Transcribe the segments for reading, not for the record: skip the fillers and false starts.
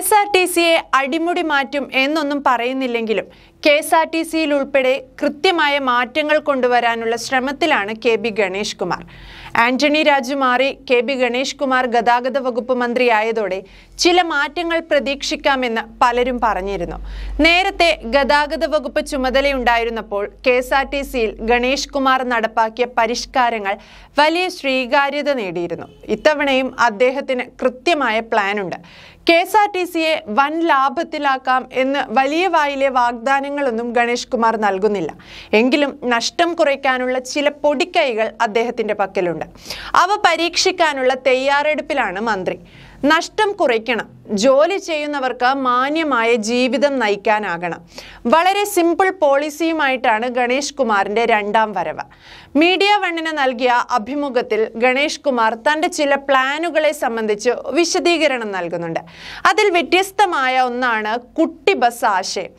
കെഎസ്ആർടിസിയെ അടിമുടി മാറ്റും എന്നൊന്നും പറയുന്നില്ലെങ്കിലും കെഎസ്ആർടിസിയിൽ ഉൾപ്പെടെ കൃത്യമായ മാറ്റങ്ങൾ കൊണ്ടുവരാനുള്ള ശ്രമത്തിലാണ് കെ.ബി. ഗണേഷ് കുമാർ. ആന്റണി രാജു മാറി കെ.ബി. ഗണേഷ് കുമാർ ഗതാഗത വകുപ്പ് മന്ത്രിയായതോടെ ചില മാറ്റങ്ങൾ പ്രതീക്ഷിക്കാമെന്ന് പലരും പറഞ്ഞിരുന്നു. നേരത്തെ ഗതാഗത വകുപ്പ് ചുമതലയുണ്ടായിരുന്നപ്പോൾ കെഎസ്ആർടിസിയിൽ ഗണേഷ് കുമാർ നടപ്പാക്കിയ പരിഷ്കാരങ്ങൾ വലിയ സ്വീകാര്യത നേടിയിരുന്നു. ഇത്തവണയും അദ്ദേഹത്തിന് കൃത്യമായ പ്ലാനുണ്ട്. കെഎസ്ആർടിസിയെ വൻ ലാഭത്തിലാക്കാം എന്ന് വലിയ വായിലെ വാഗ്ദാനങ്ങളൊന്നും ഗണേഷ് കുമാർ നൽകുന്നില്ല. എങ്കിലും നഷ്ടം കുറയ്ക്കാനുള്ള ചില പൊടിക്കൈകൾ അദ്ദേഹത്തിന്റെ പക്കലുണ്ട്. അവ പരീക്ഷിക്കാനുള്ള തയ്യാറെടുപ്പിലാണ് മന്ത്രി. നഷ്ടം കുറയ്ക്കണം, ജോലി ചെയ്യുന്നവർക്ക് മാന്യമായ ജീവിതം നയിക്കാനാകണം. വളരെ സിമ്പിൾ പോളിസിയുമായിട്ടാണ് ഗണേഷ് കുമാറിന്റെ രണ്ടാം വരവ്. മീഡിയ വണ്ണിന് നൽകിയ അഭിമുഖത്തിൽ ഗണേഷ് കുമാർ തന്റെ ചില പ്ലാനുകളെ സംബന്ധിച്ച് വിശദീകരണം നൽകുന്നുണ്ട്. അതിൽ വ്യത്യസ്തമായ ഒന്നാണ് കുട്ടി ബസ് ആശയം.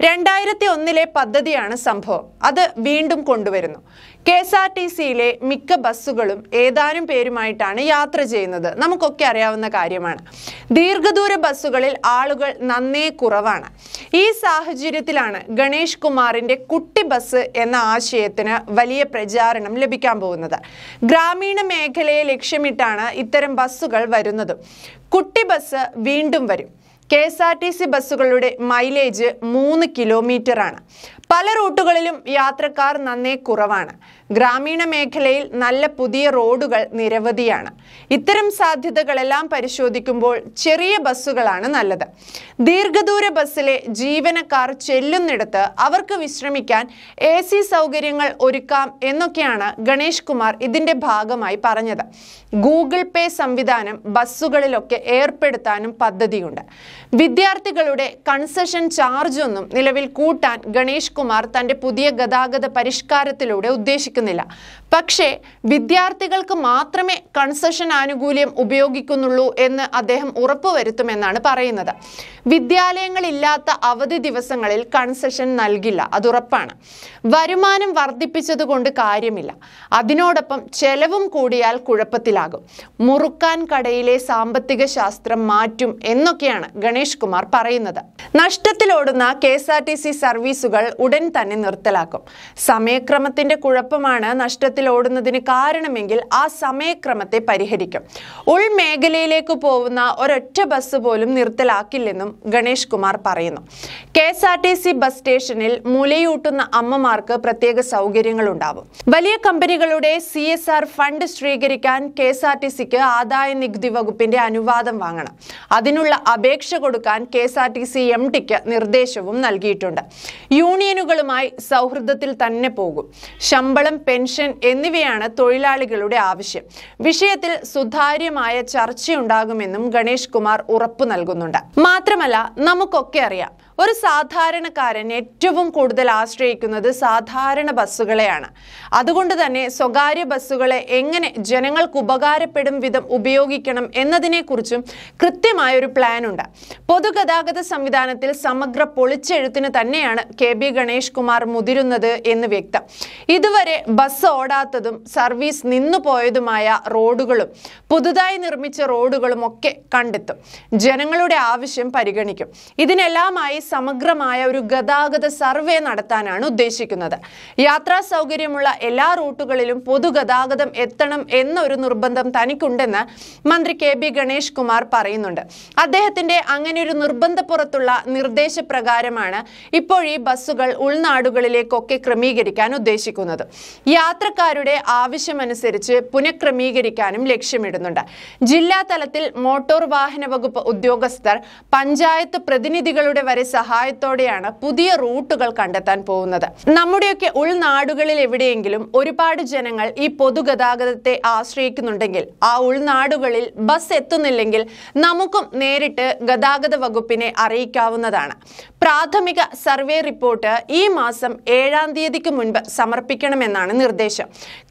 2001 പദ്ധതിയാണ് സംഭവം. അത് വീണ്ടും കൊണ്ടുവരുന്നു. കെഎസ്ആർടിസിയിലെ മിക്ക ബസ്സുകളും ഏതാനും പേരുമായിട്ടാണ് യാത്ര ചെയ്യുന്നത്. നമുക്കൊക്കെ അറിയാവുന്ന കാര്യമാണ്. ദീർഘദൂര ബസ്സുകളിൽ ആളുകൾ നന്നേ കുറവാണ്. ഈ സാഹചര്യത്തിലാണ് ഗണേഷ് കുമാറിന്റെ കുട്ടി ബസ് എന്ന ആശയത്തിന് വലിയ പ്രചാരണം ലഭിക്കാൻ പോകുന്നത്. ഗ്രാമീണ മേഖലയെ ലക്ഷ്യമിട്ടാണ് ഇത്തരം ബസ്സുകൾ വരുന്നത്. കുട്ടി ബസ് വീണ്ടും വരും. കെഎസ്ആർടിസി ബസ്സുകളുടെ മൈലേജ് 3 കിലോമീറ്ററാണ്. പല റൂട്ടുകളിലും യാത്രക്കാർ നന്നേ കുറവാണ്. ഗ്രാമീണ മേഖലയിൽ നല്ല പുതിയ റോഡുകൾ നിരവധിയാണ്. ഇത്തരം സാധ്യതകളെല്ലാം പരിശോധിക്കുമ്പോൾ ചെറിയ ബസ്സുകളാണ് നല്ലത്. ദീർഘദൂര ബസ്സിലെ ജീവനക്കാർ ചെല്ലുന്നിടത്ത് അവർക്ക് വിശ്രമിക്കാൻ AC സൗകര്യങ്ങൾ ഒരുക്കാം എന്നൊക്കെയാണ് ഗണേഷ് കുമാർ ഇതിന്റെ ഭാഗമായി പറഞ്ഞത്. ഗൂഗിൾ പേ സംവിധാനം ബസ്സുകളിലൊക്കെ ഏർപ്പെടുത്താനും പദ്ധതിയുണ്ട്. വിദ്യാർത്ഥികളുടെ കൺസെഷൻ ചാർജ് ഒന്നും നിലവിൽ കൂട്ടാൻ ഗണേഷ് കുമാർ തന്റെ പുതിയ ഗതാഗത പരിഷ്കാരത്തിലൂടെ ഉദ്ദേശിക്കുന്നില്ല. പക്ഷേ വിദ്യാർത്ഥികൾക്ക് മാത്രമേ കൺസെഷൻ ആനുകൂല്യം ഉപയോഗിക്കുന്നുള്ളൂ എന്ന് അദ്ദേഹം ഉറപ്പുവരുത്തുമെന്നാണ് പറയുന്നത്. വിദ്യാലയങ്ങളില്ലാത്ത അവധി ദിവസങ്ങളിൽ കൺസെഷൻ നൽകില്ല, അതുറപ്പാണ്. വരുമാനം വർദ്ധിപ്പിച്ചതുകൊണ്ട് കാര്യമില്ല. അതിനോടൊപ്പം ചെലവും കൂടിയാൽ കുഴപ്പത്തിലാകും. മുറുക്കാൻ കടയിലെ സാമ്പത്തിക ശാസ്ത്രം മാറ്റും എന്നൊക്കെയാണ് ഗണേഷ് കുമാർ പറയുന്നത്. നഷ്ടത്തിലോടുന്ന കെഎസ്ആർടിസി സർവീസുകൾ ഉടൻ തന്നെ നിർത്തലാക്കും. സമയക്രമത്തിന്റെ കുഴപ്പമാണ് നഷ്ടത്തിലോടുന്നതിന് കാരണമെങ്കിൽ ആ സമയക്രമത്തെ പരിഹരിക്കും. ഉൾമേഖലയിലേക്ക് പോകുന്ന ഒരൊറ്റ ബസ് പോലും നിർത്തലാക്കില്ലെന്നും ഗണേഷ് കുമാർ പറയുന്നു. കെഎസ്ആർടിസി ബസ് സ്റ്റേഷനിൽ മുലയൂട്ടുന്ന അമ്മമാർക്ക് പ്രത്യേക സൗകര്യങ്ങൾ ഉണ്ടാവും. വലിയ കമ്പനികളുടെ CSR ഫണ്ട് സ്വീകരിക്കാൻ കെഎസ്ആർടിസിക്ക് ആദായ നികുതി വകുപ്പിന്റെ അനുവാദം വാങ്ങണം. അതിനുള്ള അപേക്ഷ കൊടുക്കാൻ കെഎസ്ആർടിസി MDക്ക് നിർദ്ദേശവും നൽകിയിട്ടുണ്ട്. യൂണിയനുകളുമായി സൗഹൃദത്തിൽ തന്നെ പോകും. ശമ്പളം, പെൻഷൻ എന്നിവയാണ് തൊഴിലാളികളുടെ ആവശ്യം. വിഷയത്തിൽ സുതാര്യമായ ചർച്ചയുണ്ടാകുമെന്നും ഗണേഷ് കുമാർ ഉറപ്പു നൽകുന്നുണ്ട്. മാത്രമല്ല, നമുക്കൊക്കെ അറിയാം, ഒരു സാധാരണക്കാരൻ ഏറ്റവും കൂടുതൽ ആശ്രയിക്കുന്നത് സാധാരണ ബസ്സുകളെയാണ്. അതുകൊണ്ട് തന്നെ സ്വകാര്യ ബസ്സുകളെ എങ്ങനെ ജനങ്ങൾക്ക് ഉപകാരപ്പെടും വിധം ഉപയോഗിക്കണം എന്നതിനെക്കുറിച്ചും കൃത്യമായ ഒരു പ്ലാൻ ഉണ്ട്. പൊതുഗതാഗത സംവിധാനത്തിൽ സമഗ്ര പൊളിച്ചെഴുത്തിന് തന്നെയാണ് കെ.ബി. ഗണേഷ് കുമാർ മുതിരുന്നത് എന്ന് വ്യക്തം. ഇതുവരെ ബസ് ഓടാത്തതും സർവീസ് നിന്നുപോയതുമായ റോഡുകളും പുതുതായി നിർമ്മിച്ച റോഡുകളും ഒക്കെ കണ്ടെത്തും. ജനങ്ങളുടെ ആവശ്യം പരിഗണിക്കും. ഇതിനെല്ലാമായി സമഗ്രമായ ഒരു ഗതാഗത സർവേ നടത്താനാണ് ഉദ്ദേശിക്കുന്നത്. യാത്രാ സൗകര്യമുള്ള എല്ലാ റൂട്ടുകളിലും പൊതുഗതാഗതം എത്തണം എന്നൊരു നിർബന്ധം തനിക്കുണ്ടെന്ന് മന്ത്രി കെ.ബി. ഗണേഷ് കുമാർ പറയുന്നുണ്ട്. അദ്ദേഹത്തിന്റെ അങ്ങനെ ഒരു നിർബന്ധപ്പുറത്തുള്ള നിർദ്ദേശപ്രകാരമാണ് ഇപ്പോൾ ഈ ബസ്സുകൾ ഉൾനാടുകളിലേക്കൊക്കെ ക്രമീകരിക്കാൻ ഉദ്ദേശിക്കുന്നത്. യാത്രക്കാരുടെ ആവശ്യമനുസരിച്ച് പുനഃക്രമീകരിക്കാനും ലക്ഷ്യമിടുന്നുണ്ട്. ജില്ലാ തലത്തിൽ മോട്ടോർ വാഹന വകുപ്പ് ഉദ്യോഗസ്ഥർ പഞ്ചായത്ത് പ്രതിനിധികളുടെ വരെ സഹായത്തോടെയാണ് പുതിയ റൂട്ടുകൾ കണ്ടെത്താൻ പോകുന്നത്. നമ്മുടെയൊക്കെ ഉൾനാടുകളിൽ എവിടെയെങ്കിലും ഒരുപാട് ജനങ്ങൾ ഈ പൊതുഗതാഗതത്തെ ആശ്രയിക്കുന്നുണ്ടെങ്കിൽ ആ ഉൾനാടുകളിൽ ബസ് എത്തുന്നില്ലെങ്കിൽ നമുക്കും നേരിട്ട് ഗതാഗത വകുപ്പിനെ അറിയിക്കാവുന്നതാണ്. പ്രാഥമിക സർവേ റിപ്പോർട്ട് ഈ മാസം 7-ാം തീയതിക്ക് മുൻപ് സമർപ്പിക്കണമെന്നാണ് നിർദ്ദേശം.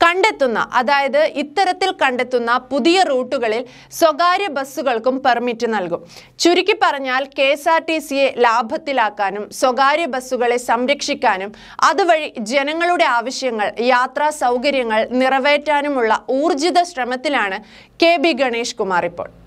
അതായത് ഇത്തരത്തിൽ കണ്ടെത്തുന്ന പുതിയ റൂട്ടുകളിൽ സ്വകാര്യ ബസ്സുകൾക്കും പെർമിറ്റ് നൽകും. ചുരുക്കി പറഞ്ഞാൽ കെഎസ്ആർടിസിയെ ലാഭത്തിലാക്കാനും സ്വകാര്യ ബസ്സുകളെ സംരക്ഷിക്കാനും അതുവഴി ജനങ്ങളുടെ ആവശ്യങ്ങൾ, യാത്രാ സൗകര്യങ്ങൾ നിറവേറ്റാനുമുള്ള ഊർജിത ശ്രമത്തിലാണ് കെ.ബി. ഗണേഷ് കുമാർ ഇപ്പോൾ.